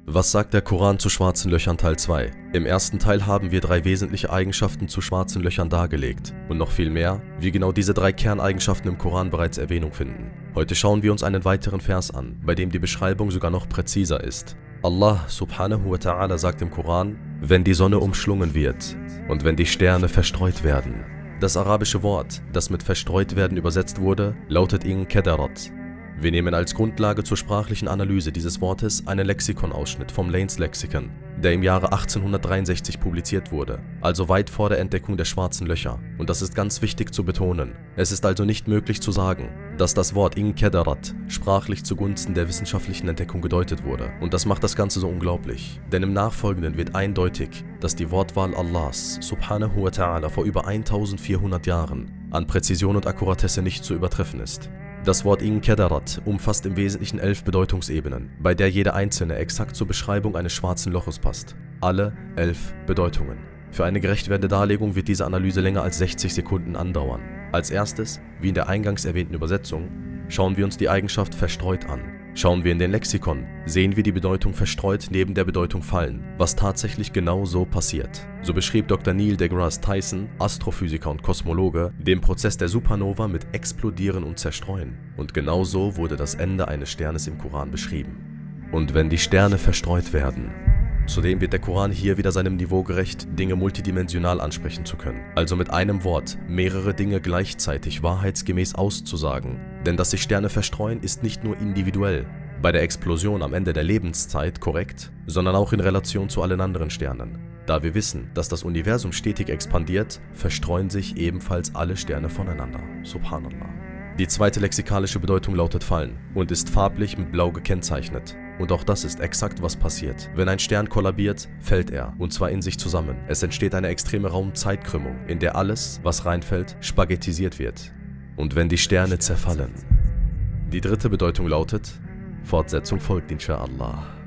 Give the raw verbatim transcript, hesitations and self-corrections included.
Was sagt der Koran zu schwarzen Löchern Teil zwei? Im ersten Teil haben wir drei wesentliche Eigenschaften zu schwarzen Löchern dargelegt und noch viel mehr, wie genau diese drei Kerneigenschaften im Koran bereits Erwähnung finden. Heute schauen wir uns einen weiteren Vers an, bei dem die Beschreibung sogar noch präziser ist. Allah subhanahu wa ta'ala sagt im Koran: Wenn die Sonne umschlungen wird und wenn die Sterne verstreut werden. Das arabische Wort, das mit verstreut werden übersetzt wurde, lautet inkedarat. Wir nehmen als Grundlage zur sprachlichen Analyse dieses Wortes einen Lexikonausschnitt vom Lanes Lexikon, der im Jahre achtzehnhundertdreiundsechzig publiziert wurde, also weit vor der Entdeckung der schwarzen Löcher. Und das ist ganz wichtig zu betonen. Es ist also nicht möglich zu sagen, dass das Wort inkedarat sprachlich zugunsten der wissenschaftlichen Entdeckung gedeutet wurde. Und das macht das Ganze so unglaublich. Denn im Nachfolgenden wird eindeutig, dass die Wortwahl Allahs subhanahu wa ta'ala vor über eintausendvierhundert Jahren an Präzision und Akkuratesse nicht zu übertreffen ist. Das Wort inkedarat umfasst im Wesentlichen elf Bedeutungsebenen, bei der jede einzelne exakt zur Beschreibung eines schwarzen Loches passt. Alle elf Bedeutungen. Für eine gerecht werdende Darlegung wird diese Analyse länger als sechzig Sekunden andauern. Als erstes, wie in der eingangs erwähnten Übersetzung, schauen wir uns die Eigenschaft verstreut an. Schauen wir in den Lexikon, sehen wir die Bedeutung verstreut neben der Bedeutung fallen, was tatsächlich genau so passiert. So beschrieb Doktor Neil deGrasse Tyson, Astrophysiker und Kosmologe, den Prozess der Supernova mit Explodieren und Zerstreuen. Und genau so wurde das Ende eines Sternes im Koran beschrieben. Und wenn die Sterne verstreut werden. Zudem wird der Koran hier wieder seinem Niveau gerecht, Dinge multidimensional ansprechen zu können. Also mit einem Wort mehrere Dinge gleichzeitig wahrheitsgemäß auszusagen. Denn dass sich Sterne verstreuen, ist nicht nur individuell, bei der Explosion am Ende der Lebenszeit korrekt, sondern auch in Relation zu allen anderen Sternen. Da wir wissen, dass das Universum stetig expandiert, verstreuen sich ebenfalls alle Sterne voneinander. Subhanallah. Die zweite lexikalische Bedeutung lautet fallen und ist farblich mit blau gekennzeichnet. Und auch das ist exakt, was passiert. Wenn ein Stern kollabiert, fällt er, und zwar in sich zusammen. Es entsteht eine extreme Raumzeitkrümmung, in der alles, was reinfällt, spaghettisiert wird. Und wenn die Sterne zerfallen. Die dritte Bedeutung lautet: Fortsetzung folgt, inshallah.